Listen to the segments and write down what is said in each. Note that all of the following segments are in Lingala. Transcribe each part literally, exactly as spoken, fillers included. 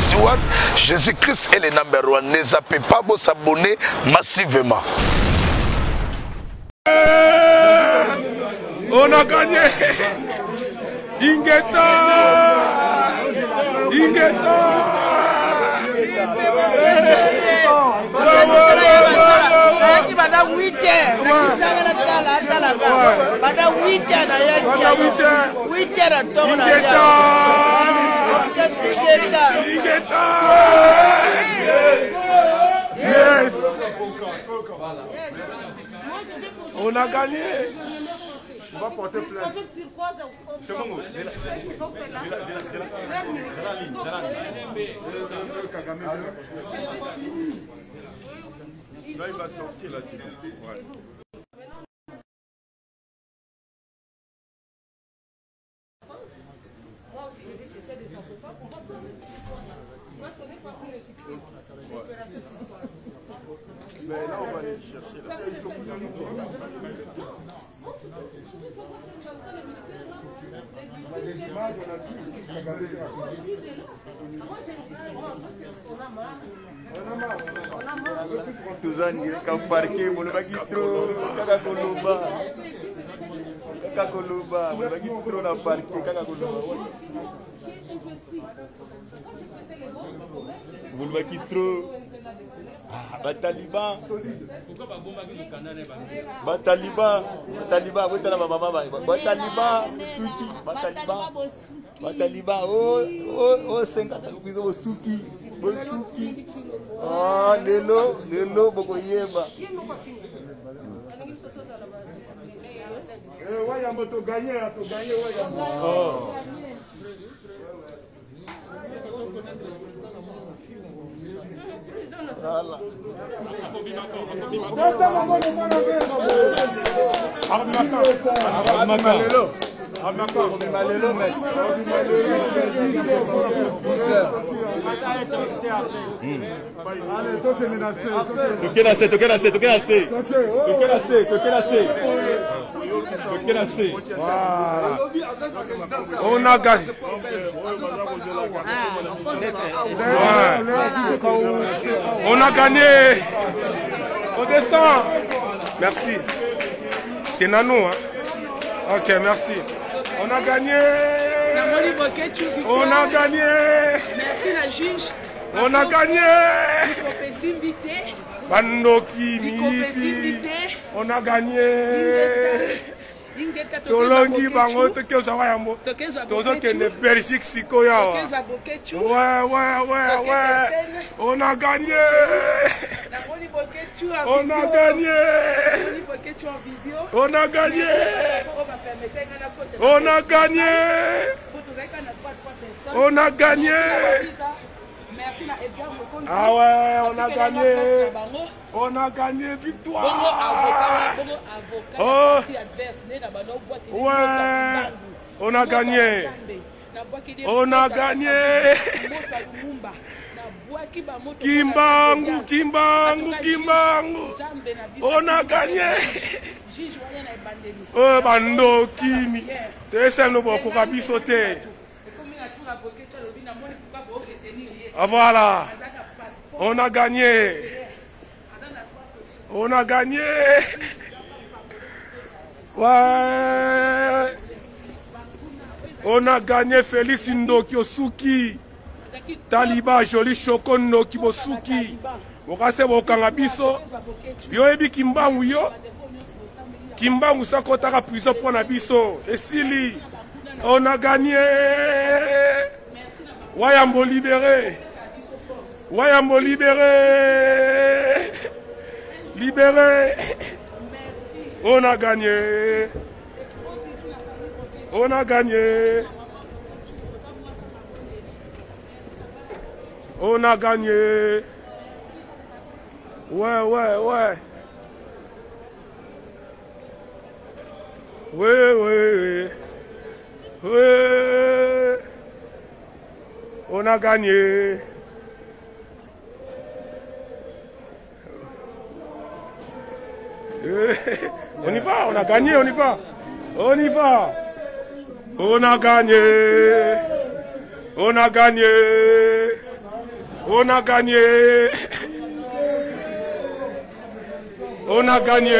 Pharmacie One. Jésus-Christ est le number one. Ne zappez pas pour s'abonner massivement. On a gagné. Ingeta. Ingeta. Madame huit heures. Madame huit heures. huit heures à ton Ingeta. Yes. On a gagné. On va porter plainte. C'est bon. Là, il va sortir là, c'est bon. Ouais. Mais là, on va aller chercher. Là, il faut Tuzani kamparke mulu bagi tro kakak koloba kakak koloba mulu bagi tro na parke kakak koloba mulu bagi tro bataliban bataliban bataliban botala mama mama bataliban suki bataliban bataliban oh oh oh cinquante kuizo bosuki bosuki ah lelo lelo boko yeba eh wayambo to gagner to gagner wayambo oh voilà toquez la C, toquez la C, toquez la C, toquez la C, toquez la C, toquez la C. Voilà. On a gagné. On a gagné. On descend. Merci. C'est Nano, hein. Ok, merci. On a gagné. On a gagné. Merci la juge. On a gagné. Bandoki Miti. On a gagné. Tolongi bango tokyo sawa yambo. Tozo kende Belgique sikoya. Ouais ouais ouais ouais. On a gagné. On a gagné. On a gagné. On a gagné. On a gagné. Ah ouais, on a gagné. On a gagné victoire. Oh. Ouais. On a gagné. On a gagné. Kimbangu, Kimbangu, Kimbangu. On a gagné. Oh, bando Kimi. Tese no boko kabisote. Ah voilà. On a gagné. On a gagné. Ouais. On a gagné Félix Ndoki Osuki. Taliba Joli Choko Ndoki Bosuki. Okase bokanga biso. Yo ebi Kimbangu yo. Kimbangu sakotaka puiso pona biso. Esili. On a gagné. Wayambo libéré. Wayambo libéré. Libéré. On a gagné. On a gagné. On a gagné. Ouais, ouais, ouais. Oui, oui, oui. Oui. On a gagné. On y va, on a gagné, on y va. On y va. On a gagné. On a gagné. On a gagné. On a gagné.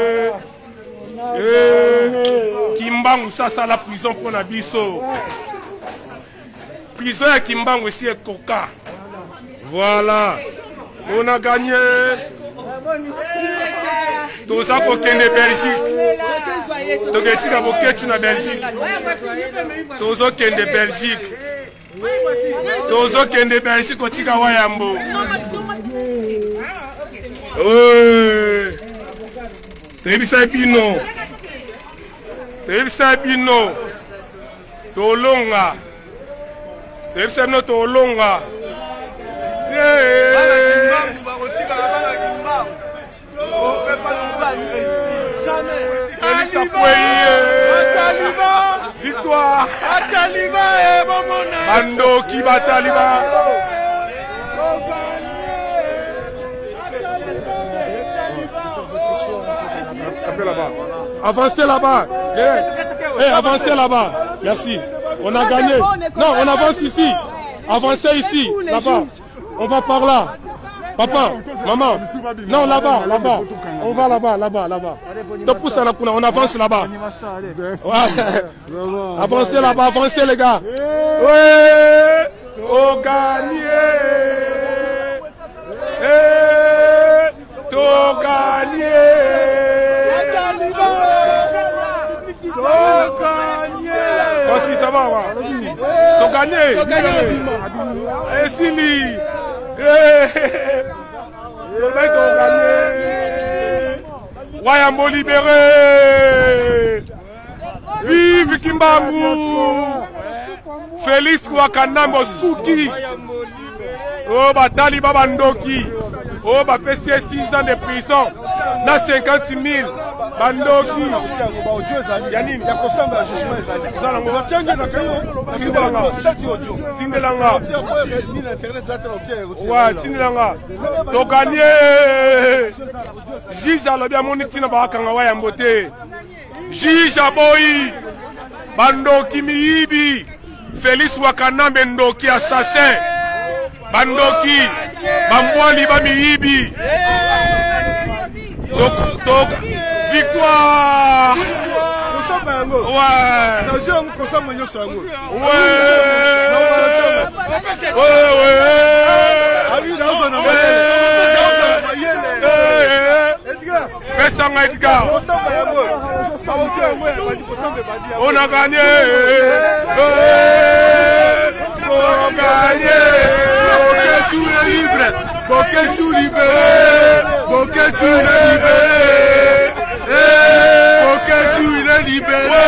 Eh, Kimbangu, ça, ça la prison pour la biso. Prison à Kimbangu aussi est coca. Voilà. On a gagné. Tout ça pour qu'il y ait Belgique. Tout ça pour qu'il y ait Belgique. Tout ça pour qu'il y ait Belgique. Tout ça pour qu'il y ait Belgique. Tout ça pour qu'il y ait Tebisa bino tolonga Tebisa bino tolonga victoire Bando qui bat Taliba. Là-bas. Avancez là-bas. Eh, hey, avancez là-bas. Merci. On a gagné. Non, on avance ici. Avancez ici. Là-bas. On va par là. Papa, maman. Non, là-bas, là-bas. On va là-bas, là-bas, là-bas. On avance là-bas. Ouais. Avancez là-bas, avancez les gars. Ouais. On gagne. Eh, on gagne. Voici, ça va, va. T'as gagné. T'as gagné. Et Sili. Le mec a gagné. Wayambo libéré. Vive Kimbangu. Félix Wakanambo Suki. Oh, bah Taliba Bandoki. Oh, bah P C six ans de prison. Là, cinquante mille. Bandoki. Yanine. Tindelanga. Ouais, Tindelanga. To gagné. Juge a l'objet mon itina bakanga wa yambote. Juge a boy. Bandoki miibi. Félix Wakanambe Ndoki assassin. Bandoki. Bambwali ba miibi. Donc, donc, victoire! Ouais! Ouais! Edgar! On a gagné! On a gagné! Boketu est libre! Boketu libéré! Boketu est libéré! Boketu il est libéré!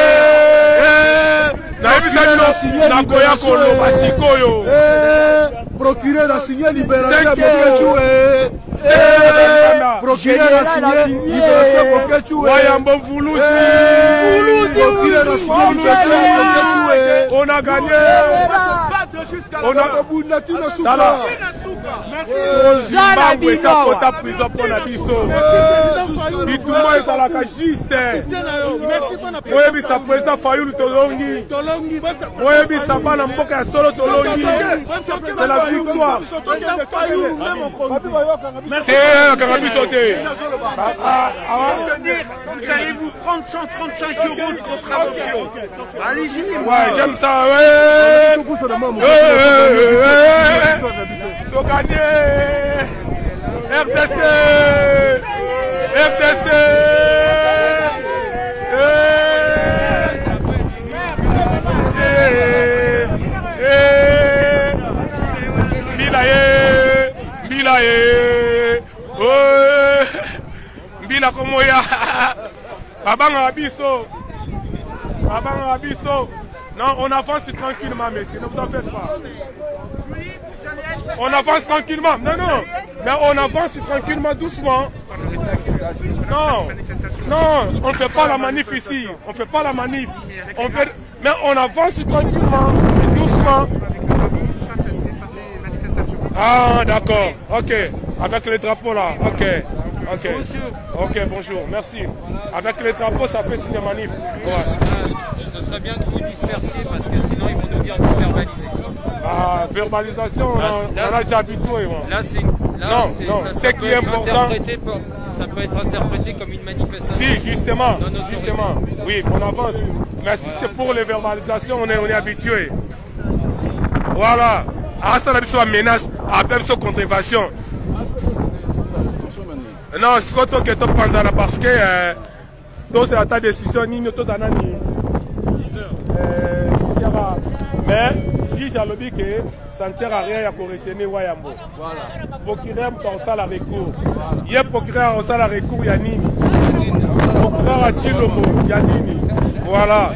Nakoya Kolo Basikoyo! Procureur a signé libération Boketu est... Procureur a signé libération Boketu est... Wayambo Voulouzi! Procureur a signé libération Boketu est... On a gagné! On a Zimbabwe ça pour ta prison pour la biso. Bituma est à la juste. Moi bi sa président Fayulu Tolongi. Moi bi sa bana mboka solo Tolongi. C'est la victoire. Merci. Vous allez vous prendre cent trente-cinq euros de contravention. Allez-y. Ouais, j'aime ça. Ouais. T'as gagné. R D C. R D C. Milaye. Milaye. Mbila komoya. Babanga Abisso. Babanga Abisso. Non, on avance tranquillement, messieurs, ne vous en faites pas. On avance tranquillement. Non, non. Mais on avance tranquillement, doucement. Non. Non, on ne fait pas la manif ici. On ne fait pas la manif. On fait... Mais on avance tranquillement, doucement. Ah, d'accord. Ok. Avec les drapeaux là. Ok. Ok. Ok, bonjour. Merci. Avec les drapeaux, ça fait signe manif. Ouais. Ce serait bien que vous dispersiez parce que sinon ils vont nous dire de verbaliser. Ah. la verbalisation, on, Là, a, là, on a déjà habitué. Bon. Là, c'est, là, Non, c'est, non, ça, ce ça qui peut est être important- interprété par- ça peut être interprété comme une manifestation. Si, justement, Non, non, justement. Oui, on avance. Mais si c'est pour les verbalisations, on est, on est habitué. Voilà. Ah, ça, c'est une menace, appelle ça contrefaçon. Non, c'est ce que tu penses parce que toi, c'est ta décision, ni toi, tu mais juge a lobby que ça ne sert à rien pour retenir Wayambo. Voilà. Procureur pour ça la recours. Il y a procureur ça la recours, il y a Nini. Procureur a Chilomo, il y a Nini. Voilà.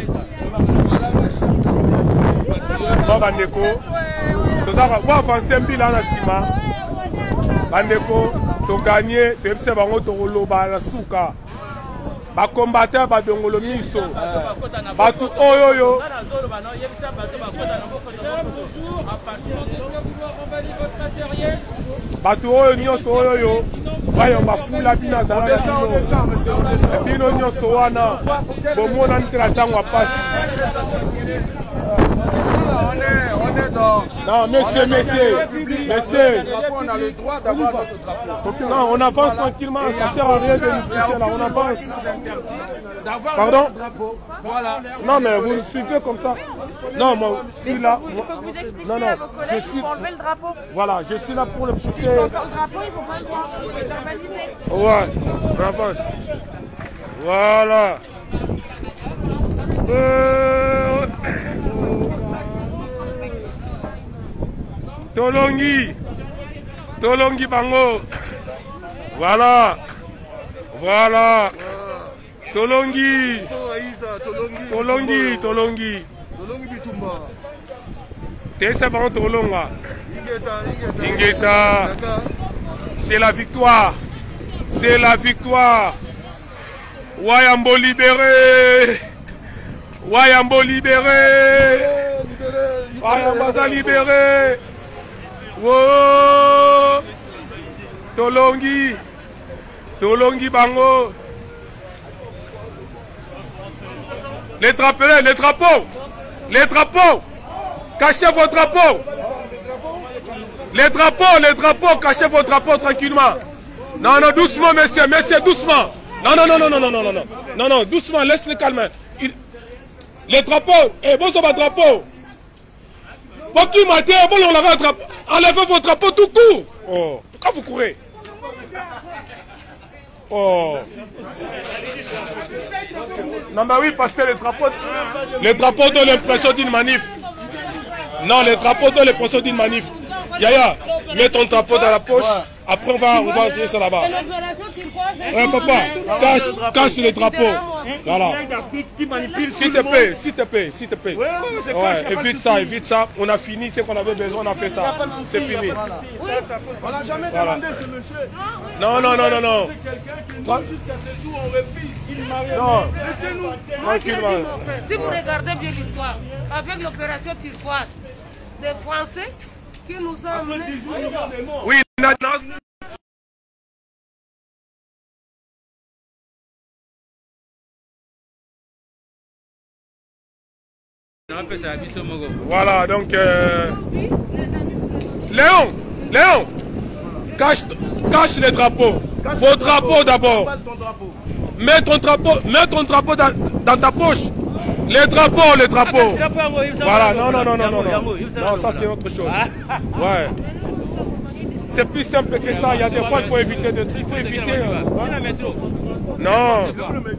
Bon, Bandeko. Nous avons avancé un bilan à Sima. Bandeko, tu as gagné, tu as fait un souka. Ba combattant ba dongolo miso ba tu oyoyo ba tu oyo nyonso oyoyo bayo bafula bina za bino nyonso wana bomona ntela tango pasi. Non, monsieur, monsieur, monsieur. On a le droit d'avoir notre drapeau. Non, on avance tranquillement, ça sert à rien de nous pousser là, on avance. Pardon? Voilà. Non, mais vous me suivez comme ça. Non, moi, je suis là. Il faut que vous expliquiez Non, non, à vos collègues je suis... pour enlever le drapeau. Voilà, je suis là pour le pousser. Le drapeau, il ne faut pas le voir, il faut le verbaliser. Ouais, on avance. Voilà. Euh... Tolongi. Tolongi Bango. Voilà. Voilà. Tolongi. Tolongi, Tolongi. Tolongi Bitumba. Tessa Bango Tolonga. Ingeta. C'est la victoire. C'est la victoire. Wayambo libéré. Wayambo libéré. Wayambo libéré. Wow. Tolongi. Tolongi Bango. Les drapeaux, les drapeaux. Les drapeaux. Cachez vos drapeaux. Les drapeaux, les drapeaux, cachez vos drapeaux tranquillement. Non, non, doucement, messieurs, messieurs, doucement. Non, non, non, non, non, non, non, non, non, non, non, doucement, laisse-les calmer. Il... Les drapeaux, eh, bon, ça va drapeau. Pour qui m'a dit, bon, on l'a drapeau. Enlevez vos drapeaux tout court. Oh, pourquoi vous courez? Oh. Non, mais oui, parce que les drapeaux, les drapeaux ont l'impression d'une manif. Non, les drapeaux ont l'impression d'une manif. Yaya, mets ton drapeau dans la poche. Après, on va, on va essayer ça là-bas. Ouais, papa, cache, cache les drapeaux. Voilà. S'il te plaît, s'il te plaît, s'il te plaît. Ouais, évite ça, évite ça. On a fini ce qu'on avait besoin, on a fait ça. C'est fini. On n'a jamais demandé ce monsieur. Non, non, non, non, non. Jusqu'à ce jour, on refuse. Il m'a rien. Non. Laissez-nous. Tranquillement. Si vous regardez bien l'histoire, avec l'opération turquoise, des Français qui nous ont amenés... Oui, non, non. Voilà, donc... Euh... Léon, Léon, cache, cache les drapeaux. Vos drapeaux d'abord. Mets ton drapeau, mets ton drapeau dans, dans ta poche. Les drapeaux, les drapeaux. Voilà, non, non, non, non, non. Non, non ça c'est autre chose. Ouais. C'est plus simple que ça. Il y a des fois, il faut éviter de trucs. Il faut éviter. Non.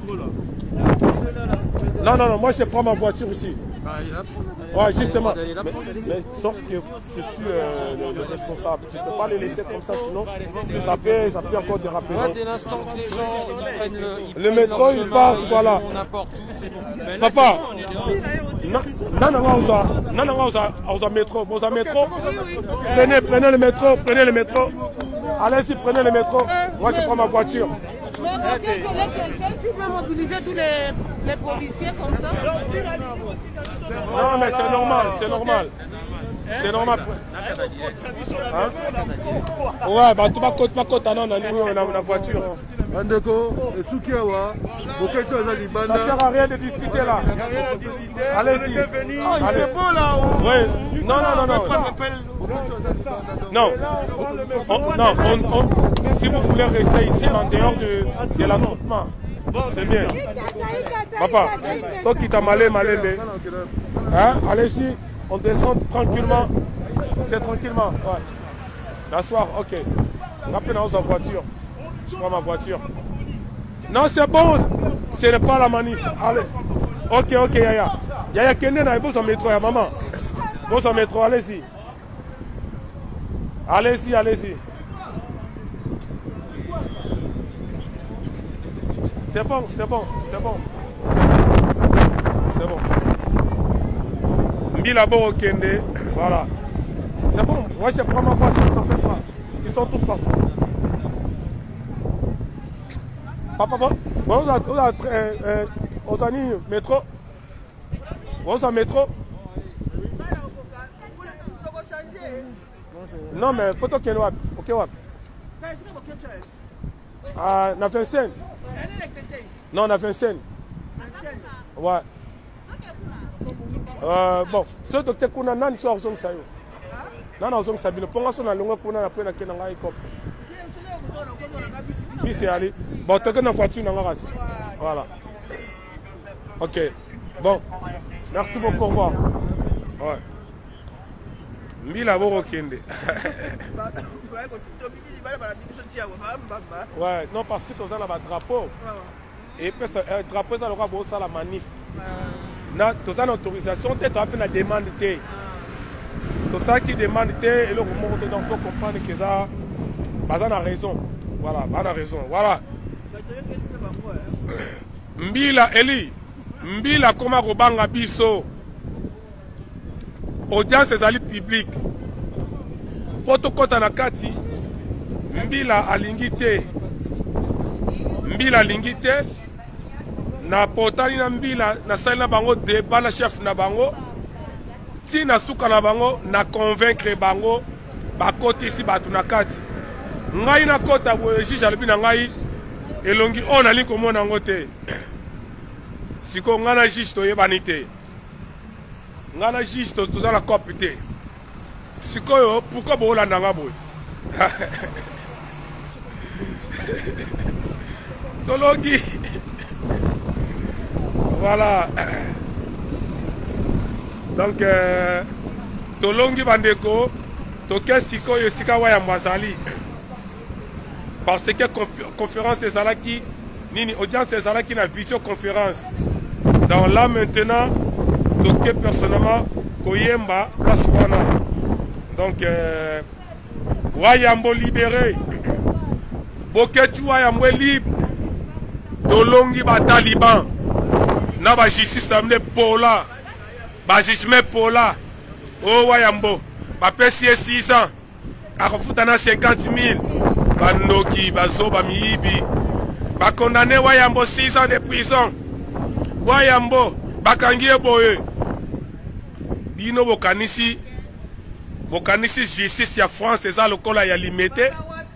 Non, non, non, moi je prends ma voiture ici. Ouais, justement. Mais, mais sauf que je suis euh, le, le responsable. Tu ne peux pas les laisser comme ça, sinon ça peut, ça peut encore déraper. Ouais, dès l'instant que les gens prennent le... Le métro, il part, voilà. Papa, non, non, non, non, non, on a métro, on a métro. Prenez, prenez le métro, prenez le métro. Allez-y, prenez le métro. Moi, je prends ma voiture. Mais quelqu'un qui peut mobiliser tous les, les policiers comme ça? Non, mais c'est normal, c'est normal. C'est normal. Hein? Ouais, bah tu vas côte pas côte, non, on a la voiture. Bandeko, et Soukiawa, ça sert à rien de discuter là. Allez-y. Il est beau là. Oui. Non, non, non, non. Non, on, non on, on, si vous voulez rester ici, en dehors de, de l'attroupement, c'est bien. Papa, toi qui t'as malé, malé, hein, allez-y, on descend tranquillement. C'est tranquillement, ouais. D'asseoir, ok. Rappelez dans sa voiture. Je prends ma voiture. Non, c'est bon, ce n'est pas la manif. Allez. Ok, ok, Yaya. Yaya Kende n'a pas son métro, ya maman. Bon, son métro, allez-y. Allez-y, allez-y. C'est bon, c'est bon, c'est bon. C'est bon. Mbila Boro Kende, voilà. C'est bon, moi je prends ma voiture, ne s'en fait pas. Ils sont tous partis. Papa, bon, on a, on a, euh, euh, on a mis métro. On a métro. Non, mais pour toi, ok, ok, ok. Ah, on a fait scène. Non, on a fait scène. Ouais. Euh, bon, ce docteur qu'on a, non, il sort en ça. Non, non, ça bien. Pour l'instant, on a longue pour la peine que l'on a écopé. Oui, c'est allé. Bon, tu as une voiture dans la race. Voilà. Ok. Bon. Merci beaucoup. Au revoir. Ouais. Mille aboro kende. Ouais, non, parce que tu as un drapeau. Et puis, le drapeau, ça aura beau ça la manif. Tu as une autorisation, tu as une demande. Tout ça qui demande, et le moment où il faut comprendre que ça, on a raison. Voilà, on a raison. Voilà. Mbila, Eli, Mbila, comme Robanga Bisso, audience des alliés publics. Poto Kota Nakati, Mbila Alingite, Mbila Lingite, na potani na Mbila, na salina bango débat na chef na bango. Si na suka na bango na convaincre bango ba côté ici ba tunakati ngai na kota boye juge alobi na ngai elongi on ali komona ngote siko ngana juge to yebani te ngana juge to to la copie te siko yo pourquoi bola nanga boye tolongi voilà. Donc, euh, Tolongi Bandeko, Toké Siko Yosika Waya Mwazali. Parce que conférence est là qui, Nini, audience est là qui n'a visioconférence. Donc là maintenant, Toké personnellement, Koyemba, Paswana. Donc, euh, Wayambo libéré. Boketu Wayambo libre. Tolongi ba Taliban. Na ba justice amené Pola. Bajijme Pola, oh Wayambo, ma P C six ans, à refutana cinquante mille, Bandoki, Bazo, Bamiibi, ba condamné Wayambo six ans de prison, Wayambo, Bakangie Boye, Dino Bokanisi, Bokanisi justice ya France, c'est ça le col ya limité,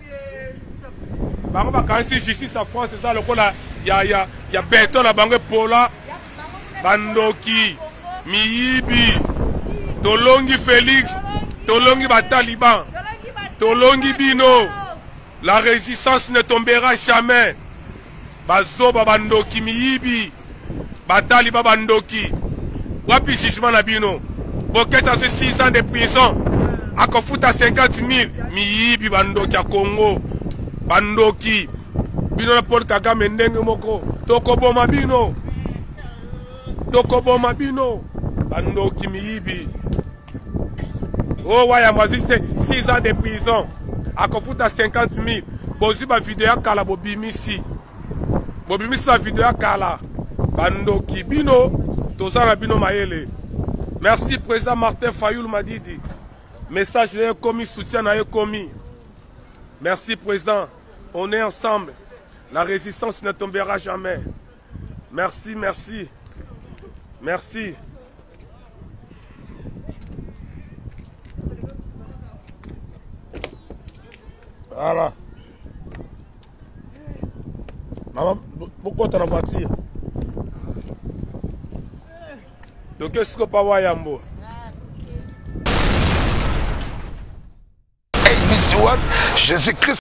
Bango Bakanisi justice ya France, c'est ça le col ya ya ya béton la Bango Pola, Bandoki. Miyibi, Tolongi Félix, Tolongi Bataliban, Tolongi Bino, la résistance ne tombera jamais. Bazo Babandoki, Miyibi, Bataliba Bandoki, Wapi jugement na Bino, Boket à six ans de prison, Akofuta cinquante mille, Miyibi Bandoki à Congo, Bandoki, Bino na Paul Kagame Ndenge Moko, Tokoboma Bino, Tokoboma Bino. Bandoki Miyibi. Oh, Wayambo, c'est six ans de prison. A Kofuta cinquante mille. Bozu ba vidéo kala bobimisi. Bobimisi ba vidéo kala. Bandoki Bino. Tozana Bino Mayele. Merci, président Martin Fayoul Madidi. Message de commis, soutien à commis. Merci, président. On est ensemble. La résistance ne tombera jamais. Merci, merci. Merci. Voilà. Maman, pourquoi tu as la voiture? Donc, qu'est-ce que tu as Wayambo? Miss One, Jésus-Christ